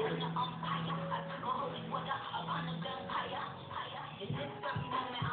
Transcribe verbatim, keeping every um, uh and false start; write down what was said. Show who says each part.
Speaker 1: umpire. I took a holy water up on the gunfire. Is this something on my